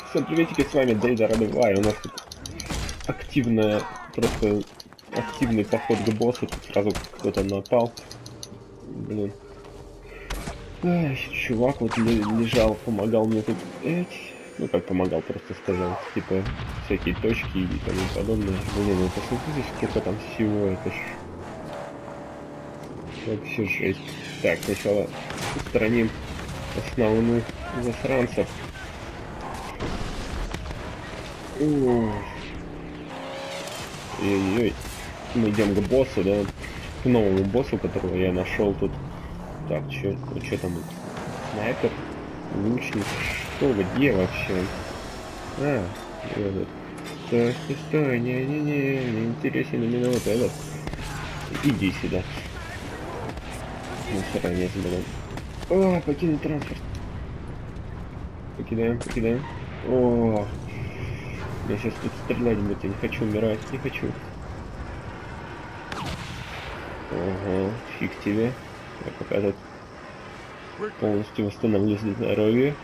Всем приветики, с вами Дейдер 2, и у нас тут активная, просто активный поход к боссу, тут сразу кто-то напал. Блин. Ай, чувак вот лежал, помогал мне тут, ну как помогал, просто сказал, типа, всякие точки и тому подобное. Блин, ну посмотрите, сколько там всего, это ж вообще жесть. Так, сначала устраним основных засранцев. Ой-ой-ой. Мы идем к боссу, да? К новому боссу, которого я нашел тут. Так, что там? Снайпер? Лучник? Что вы, где вообще? А, этот. Стой, не интересен именно вот этот. Иди сюда. Мы заранее забыл. О, покинуть транспорт. Покидаем. О, я сейчас тут стрелять буду, я не хочу умирать, не хочу. Ага, фиг тебе. Я пока тут полностью восстановлюсь здоровье.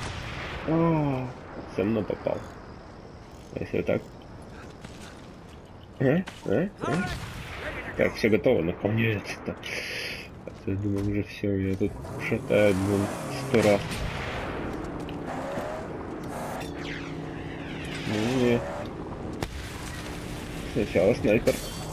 Со мной попал. А если так? Так, все готово, наконец-то. Я думал, уже все, я тут шатаю, блин, 100 раз. Не. Сначала снайпер.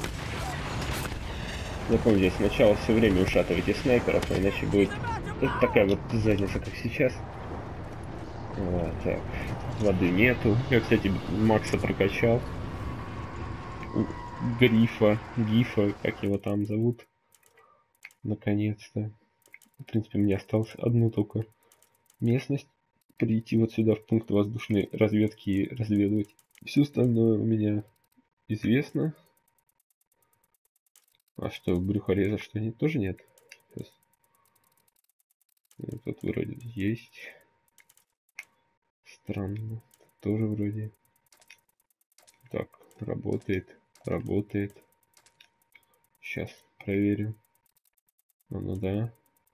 Запомните, сначала все время ушатывайте снайперов, а иначе будет вот такая вот задница, как сейчас. Вот, так. Воды нету. Я, кстати, Макса прокачал. Грифа, как его там зовут. Наконец-то. В принципе, мне осталось одну только местность. Прийти вот сюда в пункт воздушной разведки и разведывать. Все остальное у меня известно. А что, брюхореза что нет? Тоже нет? Сейчас. Тут вроде есть. Странно. Тут тоже вроде. Так, работает. Сейчас проверим. Ну да.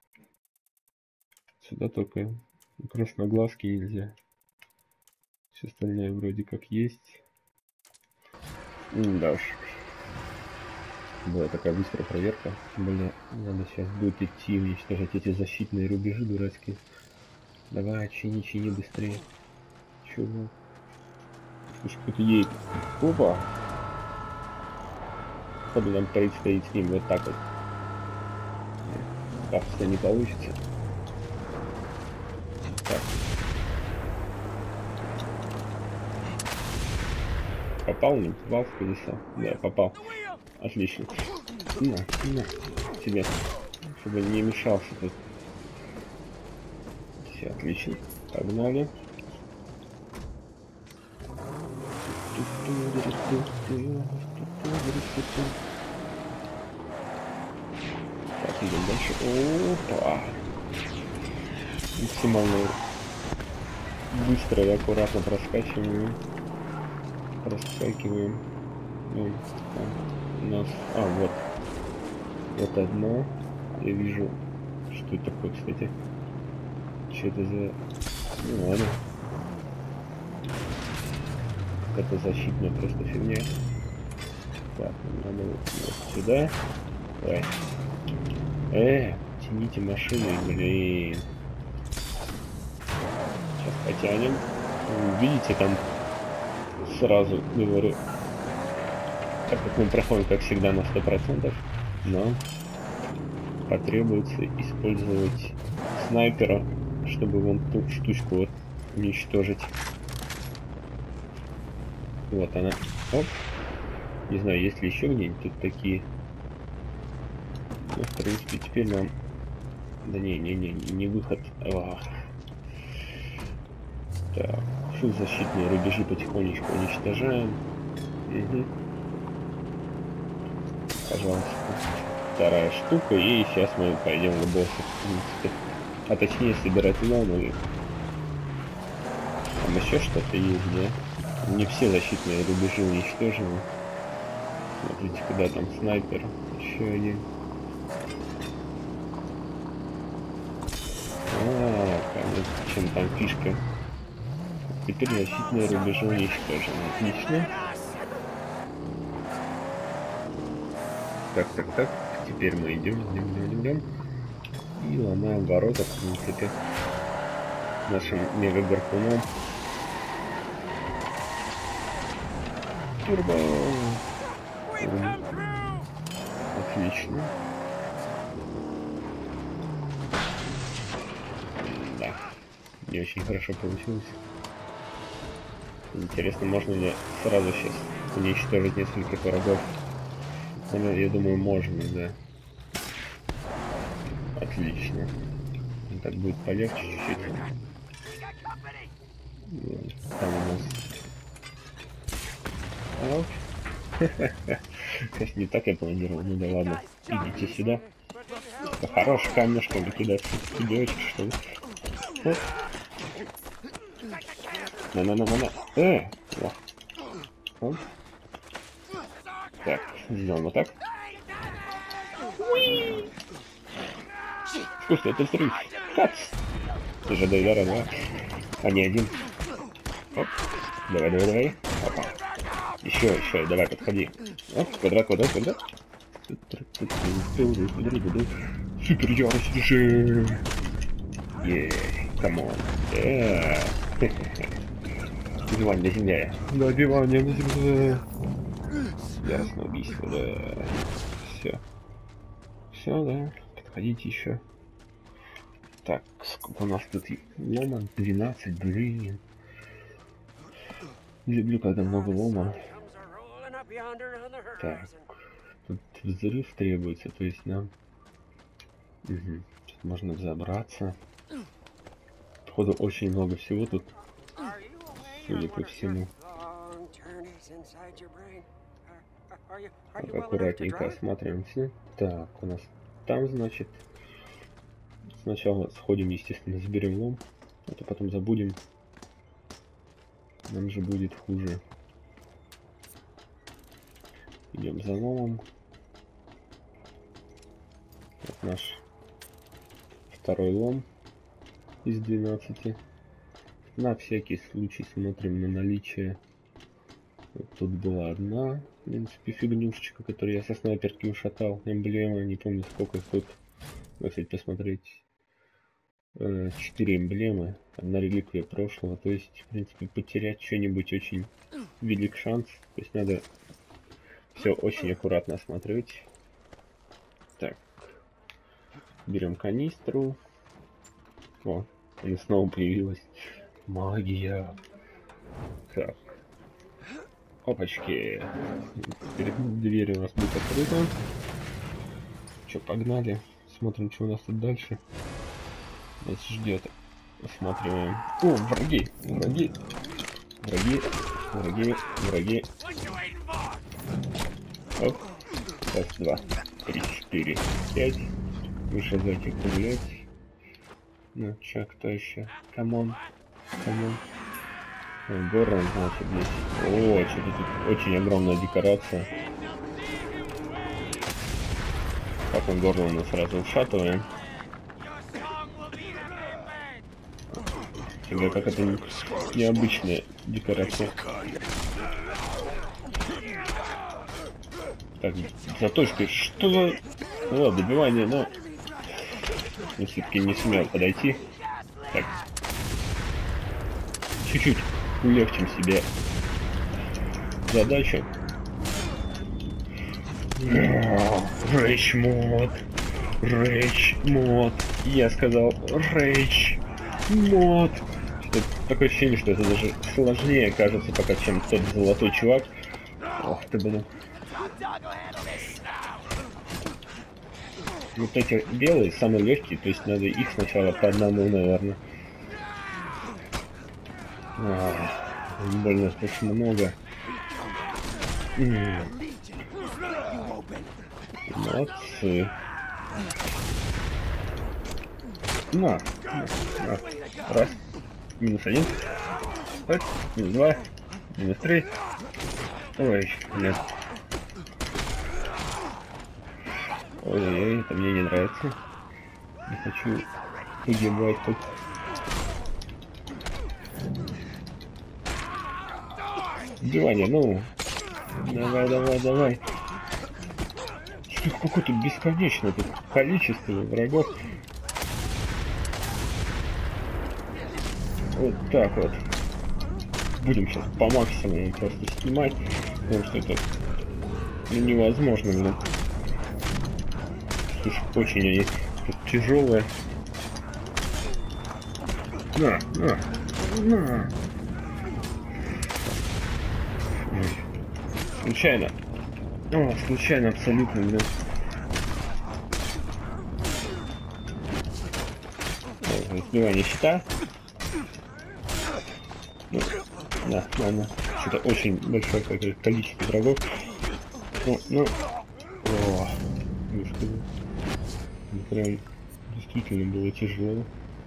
Сюда только красноглазки нельзя. Все остальное вроде как есть. Да уж. Была такая быстрая проверка. Бля, надо сейчас будет идти уничтожать эти защитные рубежи дурацкие. Давай, чини быстрее. Чего? Слушай, кто-то едет. Опа! Походу нам предстоит с ним вот так вот. Как-то не получится. Так. Попал, не попал в колесо? Да, попал. Отлично. На, тебе. Чтобы не мешался тут. Все, отлично. Погнали. Так, идем дальше. Опа! Максимально быстро и аккуратно проскакиваем. Проскакиваем. Ну, у нас... вот одно. Я вижу, что это такое, кстати. Что это за... Ну ладно. Это защитная просто фигня. Так, надо вот сюда. Давай. Тяните машины, блин. Сейчас потянем. Видите, там сразу говорю. Так как мы проходим, как всегда, на 100%, но потребуется использовать снайпера, чтобы вон ту штучку вот уничтожить. Вот она. Оп. Не знаю, есть ли еще где-нибудь тут такие. Ну, в принципе, теперь нам... Да не выход. Так, защитные рубежи потихонечку уничтожаем. Угу. Пожалуйста. Вторая штука, и сейчас мы пойдем к боссу, в принципе. А точнее собирать ломы. Там еще что-то есть, да? Не все защитные рубежи уничтожены. Смотрите, куда там снайпер. Еще один. Чем там фишка? Теперь защитные рубежи уничтожены. Отлично. Так. Теперь мы идем. И ломаем ворота, в принципе, нашим мега-гарпуном. Турбо. Отлично. Да. Не очень хорошо получилось. Интересно, можно ли сразу сейчас уничтожить нескольких врагов? Я думаю, можно, да. Отлично. Так будет полегче чуть-чуть. Там у нас... Конечно, не так я планировал, ну да ладно. Идите сюда. Да хорош камешками кидать. Девочки, что ли? На. О. Так, сделаем вот так. Слушай, это взрыв. Хац. Ты же до удара, да? А не один. Оп. Давай. Опа. Еще, давай, подходи. Оп, квадрат. Супер ярость режим. Ей, камон. Убивание на земле. Добивание на земле. Ясно, убийство, да. Все, да. Подходите еще. Так, сколько у нас тут лома? 12, блин. Люблю, когда много лома. Так, тут взрыв требуется, то есть нам... Угу. Тут можно забраться. Походу очень много всего тут. Судя по всему. Так, аккуратненько осматриваемся. Так, у нас там, значит... Сначала сходим, естественно, заберем лом, а то потом забудем. Нам же будет хуже. Идем за ломом. Вот наш второй лом из 12. На всякий случай смотрим на наличие. Вот тут была одна, в принципе, фигнюшечка, которую я со снайперки ушатал. Эмблема, не помню сколько их тут. Кстати, посмотреть. 4 эмблемы, одна реликвия прошлого, то есть, в принципе, потерять что-нибудь очень велик шанс, то есть надо все очень аккуратно осмотреть. Так, берем канистру. О, она снова появилась. Магия. Так, опачки. Перед дверью у нас будет открыто. Че, погнали, смотрим, что у нас тут дальше нас ждет. Осматриваем. О, враги. Оп. Раз, два, 3, 4, 5. Выше зайти погулять. Ну, чё, кто еще? Камон. Город, значит, здесь. О, что-то тут очень огромная декорация. Так, мы горло сразу ушатываем. Тогда как это необычная декорация. Так, заточка, что за... О, добивание, но... Я все-таки не сумел подойти. Так. Чуть-чуть улегчим себе задачу. Рейдж мод. Я сказал рейдж мод. Такое ощущение, что это даже сложнее кажется пока, чем тот золотой чувак. Ох ты, блин. Вот эти белые самые легкие, то есть надо их сначала по одному, наверное. Больно очень много. Молодцы. На. Раз. Минус 1. Так. Минус 2. Минус 3. Ой, нет. Ой, это мне не нравится. Не хочу погибать тут. Сбивание, ну. Давай, давай, давай. Какое-то бесконечное тут количество врагов. Вот так вот. Будем сейчас по максимуму просто снимать, потому что это невозможно, блин. Слушай, очень они тут тяжелые. На. Случайно. О, случайно абсолютно, блин. Сбивание щита. На. Что-то очень большое количество врагов. Ну. О, прям действительно было тяжело.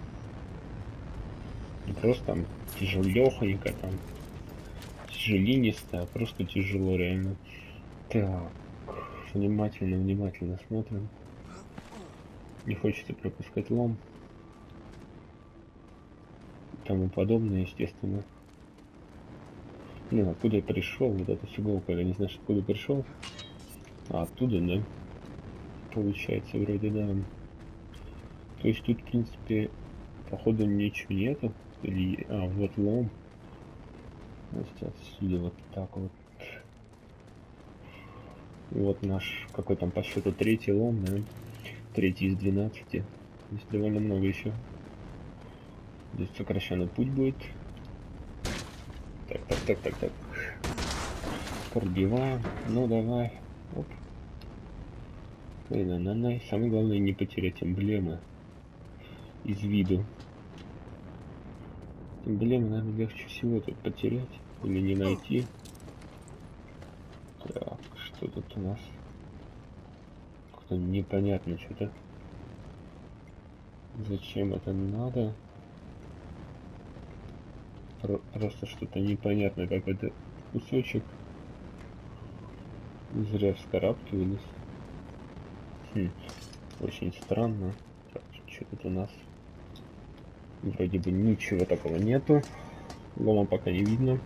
Не просто там тяжелёхонько, там тяжелинисто, а просто тяжело реально. Так, внимательно смотрим. Не хочется пропускать лом. И тому подобное, естественно. Ну, откуда я пришел, вот эта фиговка, я не знаю, откуда пришел. А оттуда, да? Получается, вроде, да. То есть тут, в принципе, походу ничего нету. Или... А, вот лом. Значит, отсюда вот так вот. Вот наш, какой там по счету, третий лом, да? Третий из 12. Здесь довольно много еще. Здесь сокращенный путь будет. Так. Пробиваем. Ну давай. Оп. Самое главное не потерять эмблемы из виду. Эмблемы, наверное, легче всего тут потерять или не найти. Так, что тут у нас? Как-то непонятно что-то. Зачем это надо? Просто что-то непонятное, какой-то кусочек. Зря вскарабкивались. Очень странно. Так, что тут у нас? Вроде бы ничего такого нету. Лома пока не видно.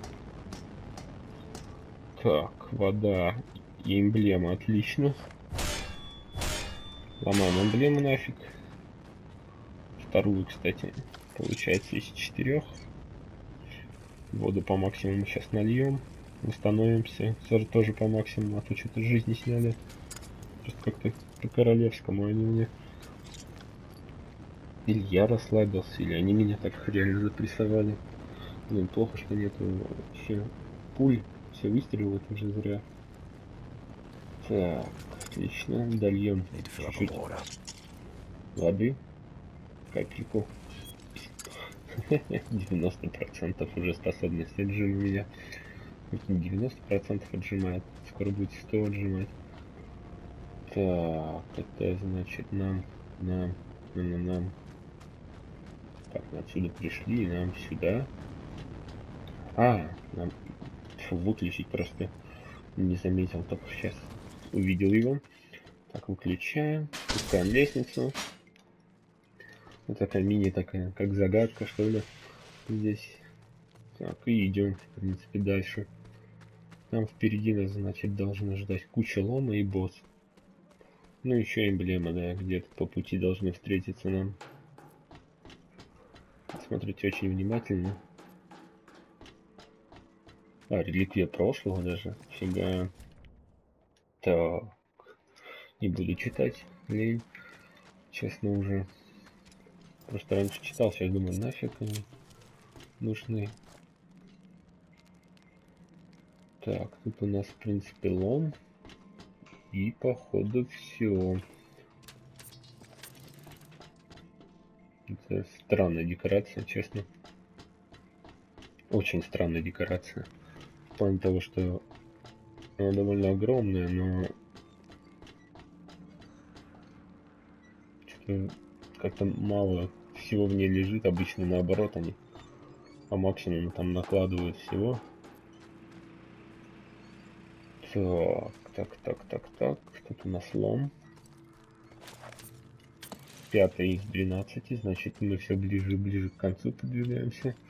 Так, вода и эмблема, отлично. Ломаем эмблему нафиг. Вторую, кстати, получается из 4. Воду по максимуму сейчас нальем. Установимся. Тоже по максимуму, а то что-то жизни сняли. Просто как-то по-королевскому они мне. Или я расслабился, или они меня так реально запрессовали. Блин, плохо, что нету вообще пуль. Все выстрелы уже зря. Так, отлично. Дольем чуть-чуть воды. Капельку. 90% уже способность отжима меня. 90% отжимает. Скоро будет 100 отжимать. Так, это значит нам. Так, мы отсюда пришли, нам сюда. Нам выключить просто не заметил, только сейчас увидел его. Так, выключаем, пускаем лестницу. Вот такая мини, такая, как загадка, что ли, здесь. Так, и идем, в принципе, дальше. Там впереди нас, значит, должны ждать куча лома и босс. Ну, еще эмблема, да, где-то по пути должны встретиться нам. Смотрите очень внимательно. Реликвия прошлого даже. Фига. Так. Не буду читать. Лень. Честно уже. Просто раньше читал, сейчас думаю, нафиг они нужны. Так, тут у нас, в принципе, лом. И, походу, все. Это странная декорация, честно. Очень странная декорация. В плане того, что она довольно огромная, но что-то как-то мало всего в ней лежит. Обычно наоборот, они по максимуму там накладывают всего. Так. Тут у нас лом. 5 из 12, значит мы все ближе и ближе к концу подвигаемся.